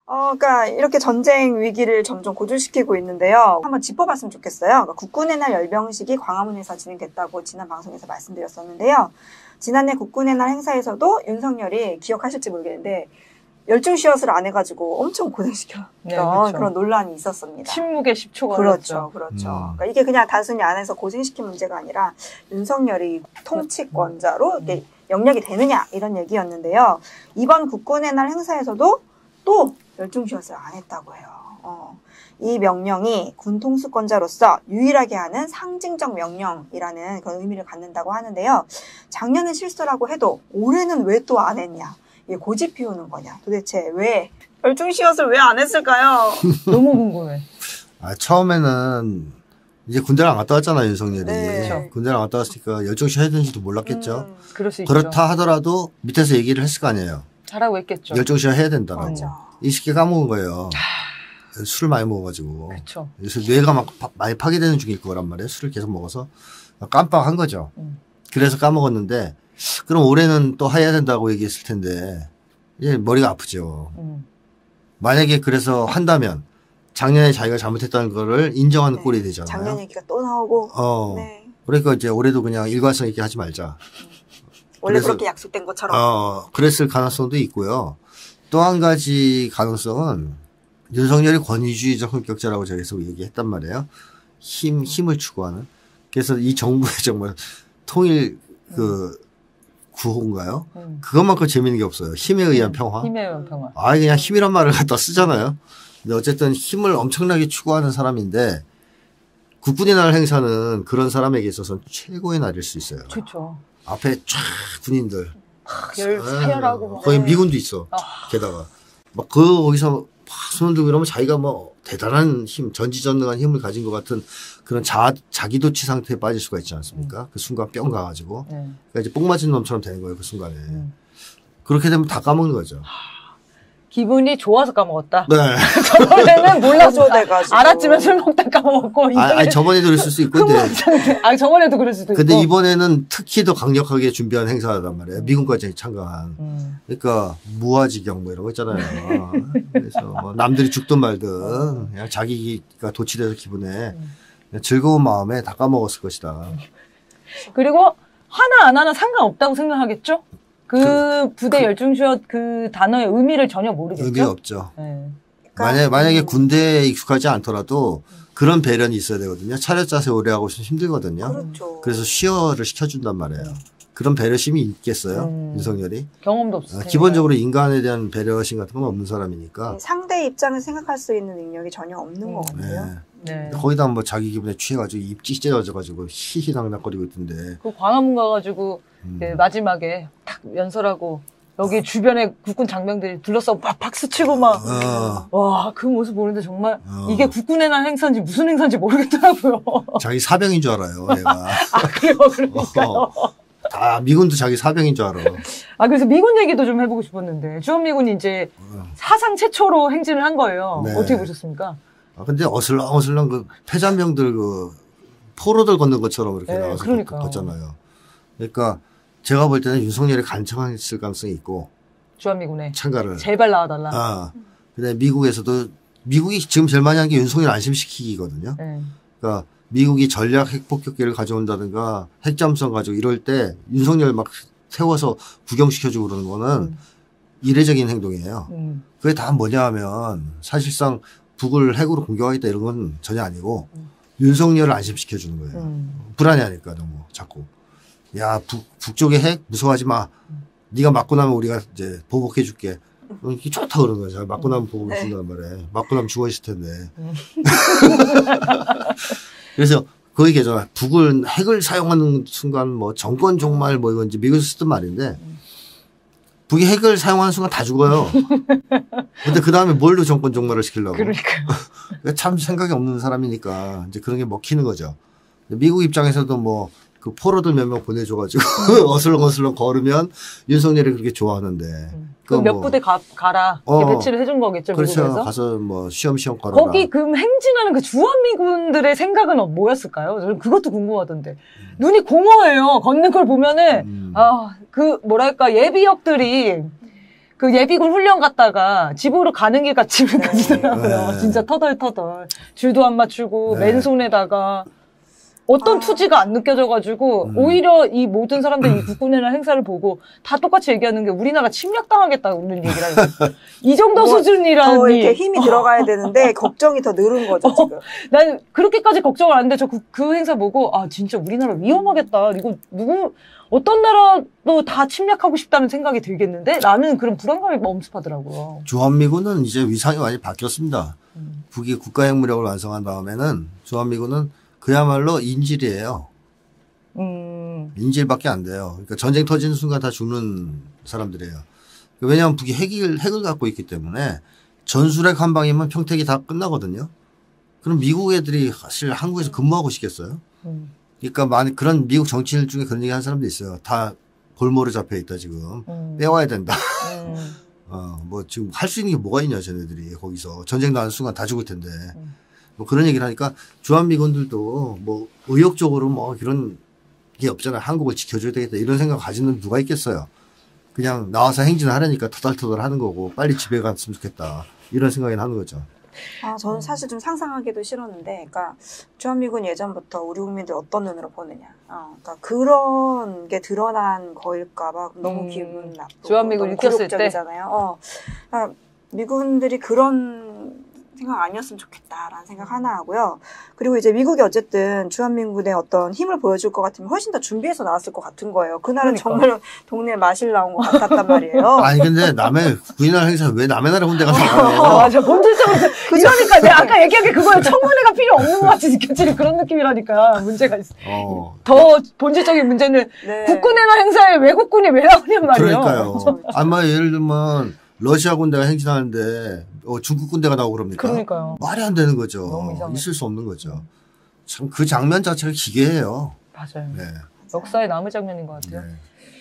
그러니까 이렇게 전쟁 위기를 점점 고조시키고 있는데요. 한번 짚어봤으면 좋겠어요. 그러니까 국군의 날 열병식이 광화문에서 진행됐다고 지난 방송에서 말씀드렸었는데요. 지난해 국군의 날 행사에서도 윤석열이 기억하실지 모르겠는데 열중시옷을 안 해가지고 엄청 고생시켰던 네, 그렇죠. 그런 논란이 있었습니다. 침묵의 10초가 그렇죠. 그러니까 이게 그냥 단순히 안에서 고생시킨 문제가 아니라 윤석열이 통치권자로 이게 영역이 되느냐 이런 얘기였는데요. 이번 국군의 날 행사에서도 또 열중시옷을 안 했다고 해요. 이 명령이 군 통수권자로서 유일하게 하는 상징적 명령이라는 그런 의미를 갖는다고 하는데요. 작년은 실수라고 해도 올해는 왜 또 안 했냐? 이게 고집 피우는 거냐? 도대체 왜 열중시옷을 왜 안 했을까요? 너무 궁금해. 처음에는 이제 군대를 안 갔다 왔잖아요, 윤석열이. 네. 군대를 안 갔다 왔으니까 열중시 해야 되는지도 몰랐겠죠. 그럴 수 있죠. 그렇다 하더라도 밑에서 얘기를 했을 거 아니에요. 잘하고 있겠죠. 열중시 해야 된다라고. 맞아. 이 새끼 까먹은 거예요. 술을 많이 먹어가지고. 그렇죠. 그래서 뇌가 막 많이 파괴되는 중일 거란 말이에요. 술을 계속 먹어서. 깜빡한 거죠. 그래서 까먹었는데, 그럼 올해는 또 해야 된다고 얘기했을 텐데, 이제 머리가 아프죠. 만약에 그래서 한다면, 작년에 자기가 잘못했다는 거를 인정하는 꼴이 되잖아요. 작년 얘기가 또 나오고. 네. 그러니까 이제 올해도 그냥 일관성 있게 하지 말자. 원래 그렇게 약속된 것처럼. 그랬을 가능성도 있고요. 또 한 가지 가능성은 윤석열이 권위주의적 성격자라고 제가 계속 얘기했단 말이에요. 힘을 추구하는. 그래서 이 정부의 정말 통일 구호인가요? 그것만큼 재밌는 게 없어요. 힘에 의한 평화. 힘에 의한 평화. 그냥 힘이란 말을 갖다 쓰잖아요. 근데 어쨌든 힘을 엄청나게 추구하는 사람인데 국군의 날 행사는 그런 사람에게 있어서는 최고의 날일 수 있어요. 그렇죠. 앞에 쫙 군인들. 사열하고. 거기 미군도 있어. 게다가. 막 거기서 손을 들고 이러면 자기가 뭐 대단한 힘, 전지전능한 힘을 가진 것 같은 그런 자기도취 상태에 빠질 수가 있지 않습니까? 그 순간 뿅 가가지고. 그러니까 이제 뽕 맞은 놈처럼 되는 거예요, 그 순간에. 그렇게 되면 다 까먹는 거죠. 기분이 좋아서 까먹었다. 네. 저번에는 몰라서 돼가지고. 알았지만 술 먹다 까먹었고. 저번에도 그럴 수도 있고. 저번에도 그럴 수도 있고. 근데 이번에는 특히 더 강력하게 준비한 행사단 말이에요. 미군까지 참가한. 그러니까 무아지경 뭐 이런 거 있잖아요. 그래서 뭐 남들이 죽든 말든 그냥 자기가 도취돼서 기분에 그냥 즐거운 마음에 다 까먹었을 것이다. 그리고 하나 안 하나 상관없다고 생각하겠죠? 부대 열중시옷 그 단어의 의미를 전혀 모르겠죠. 의미 없죠. 네. 만약에 군대에 익숙하지 않더라도 그런 배련이 있어야 되거든요. 차렷 자세 오래 하고 있으면 힘들거든요. 그렇죠. 그래서 시어를 시켜준단 말이에요. 그런 배려심이 있겠어요, 윤석열이? 경험도 없어요. 기본적으로 인간에 대한 배려심 같은 건 없는 사람이니까. 상대의 입장을 생각할 수 있는 능력이 전혀 없는 거거든요. 네. 거기다 뭐 자기 기분에 취해가지고 입 찢어져가지고 히히낙낙거리고 있던데. 그 광화문 가가지고 마지막에 딱 연설하고 여기 주변에 국군 장병들이 둘러싸고 막 박수 치고 막 와, 그 모습 보는데 정말 이게 국군의 날 행사인지 무슨 행사인지 모르겠더라고요. 자기 사병인 줄 알아요, 얘가. 그래요, 그러니까요. 다 미군도 자기 사병인 줄 알아. 그래서 미군 얘기도 좀 해보고 싶었는데 주한미군이 이제 사상 최초로 행진을 한 거예요. 네. 어떻게 보셨습니까? 근데 어슬렁어슬렁 그 패잔병들 포로들 걷는 것처럼 이렇게 나와서 그러니까요. 걷잖아요. 그러니까 제가 볼 때는 윤석열이 간청했을 가능성이 있고. 주한미군에. 참가를. 제발 나와달라. 근데 미국이 지금 제일 많이 한 게 윤석열 안심시키기거든요. 그러니까 미국이 전략 핵폭격기를 가져온다든가 핵잠수함 가지고 이럴 때 윤석열 막 세워서 구경시켜주고 그러는 거는 이례적인 행동이에요. 그게 다 뭐냐 하면 사실상 북을 핵으로 공격하겠다 이런 건 전혀 아니고 윤석열을 안심시켜주는 거예요. 불안해하니까 너무 자꾸. 야, 북쪽의 핵 무서워하지 마. 네가 맞고 나면 우리가 이제 보복해줄게. 이게 좋다 그러는 거죠. 맞고 나면 보복해준단 말이에요. 맞고 나면 죽어 있을 텐데. 그래서 거기 계잖아. 북을 핵을 사용하는 순간 뭐 정권 종말 뭐 이건 이제 미국에서 쓰던 말인데 북이 핵을 사용하는 순간 다 죽어요. 근데 그 다음에 뭘로 정권 종말을 시키려고. 그러니까요. 참 생각이 없는 사람이니까 이제 그런 게 먹히는 거죠. 미국 입장에서도 뭐 그 포로들 몇 명 보내줘가지고 어슬렁어슬렁 걸으면 윤석열이 그렇게 좋아하는데. 그 몇 부대 가라. 이렇게 배치를 해준 거겠죠, 그렇죠. 미국에서. 가서 뭐 시험시험 걸어라. 거기 그 행진하는 그 주한미군들의 생각은 뭐였을까요? 저는 그것도 궁금하던데. 눈이 공허해요. 걷는 걸 보면은, 뭐랄까, 예비역들이 그 예비군 훈련 갔다가 집으로 가는 길 같이면 가지더라고요. 네. 진짜 터덜터덜. 줄도 안 맞추고 네. 맨손에다가 어떤 투지가 안 느껴져가지고 오히려 이 모든 사람들이 이 국군의 날 행사를 보고 다 똑같이 얘기하는 게 우리나라 침략당하겠다는 얘기를 하는 거예요. 이 정도 수준이라니. 더 이렇게 힘이 들어가야 되는데 걱정이 더 늘은 거죠 지금. 난 그렇게까지 걱정을 안 했는데 저 그 행사 보고 아 진짜 우리나라 위험하겠다. 이거 어떤 나라도 다 침략하고 싶다는 생각이 들겠는데 나는 그런 불안감이 엄습하더라고요. 주한미군은 이제 위상이 많이 바뀌었습니다. 북이 국가핵무력을 완성한 다음에는 주한미군은 그야말로 인질이에요. 인질밖에 안 돼요. 그러니까 전쟁 터지는 순간 다 죽는 사람들이에요. 왜냐하면 북이 핵을 갖고 있기 때문에 전술핵 한 방이면 평택이 다 끝나거든요. 그럼 미국 애들이 사실 한국에서 근무하고 싶겠어요? 그러니까 그런 미국 정치인 중에 그런 얘기 하는 사람도 있어요. 다 골모로 잡혀 있다 지금. 빼와야 된다. 뭐 지금 할 수 있는 게 뭐가 있냐 쟤네들이 거기서 전쟁 나는 순간 다 죽을 텐데. 뭐 그런 얘기를 하니까 주한미군들도 뭐 의욕적으로 뭐 이런 게 없잖아요. 한국을 지켜줘야 되겠다 이런 생각 가지는 누가 있겠어요. 그냥 나와서 행진을 하려니까 터덜터덜 하는 거고 빨리 집에 갔으면 좋겠다 이런 생각이 나는 거죠. 저는 사실 좀 상상하기도 싫었는데, 그러니까 주한미군 예전부터 우리 국민들 어떤 눈으로 보느냐, 그러니까 그런 게 드러난 거일까봐 너무 기분 나쁘고 주한미군 익혔을 때, 그러니까 미군들이 그런 생각 아니었으면 좋겠다라는 생각 하나 하고요. 그리고 이제 미국이 어쨌든 주한미군의 어떤 힘을 보여줄 것 같으면 훨씬 더 준비해서 나왔을 것 같은 거예요. 그날은 그러니까. 정말 동네에 마실 나온 것 같았단 말이에요. 아니 근데 남의 군인날 행사 왜 남의 나라 군대가 나와요? 맞아. 본질적으로 그러니까 내가 아까 얘기한 게 그거예요. 청문회가 필요 없는 것 같이 느껴지는 그런 느낌이라니까 문제가 있어. 더 본질적인 문제는 네. 국군의 날 행사에 외국군이 왜 나오냔 말이에요. 그러니까요. 아마 예를 들면 러시아 군대가 행진하는데 중국 군대가 나오고 그럽니까? 그러니까요. 말이 안 되는 거죠. 너무 이상해. 있을 수 없는 거죠. 참 그 장면 자체가 기괴해요. 맞아요. 네. 역사에 남을 장면인 것 같아요. 네.